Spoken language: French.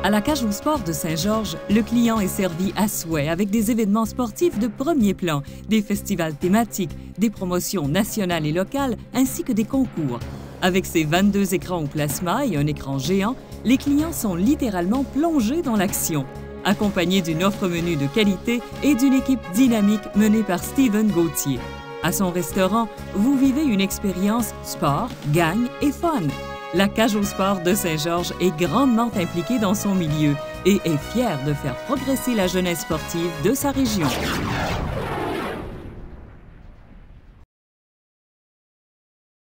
À la Cage au sport de Saint-Georges, le client est servi à souhait avec des événements sportifs de premier plan, des festivals thématiques, des promotions nationales et locales, ainsi que des concours. Avec ses 22 écrans au plasma et un écran géant, les clients sont littéralement plongés dans l'action, accompagnés d'une offre menu de qualité et d'une équipe dynamique menée par Steven Gauthier. À son restaurant, vous vivez une expérience sport, gagne et fun. La Cage au sport de Saint-Georges est grandement impliquée dans son milieu et est fière de faire progresser la jeunesse sportive de sa région.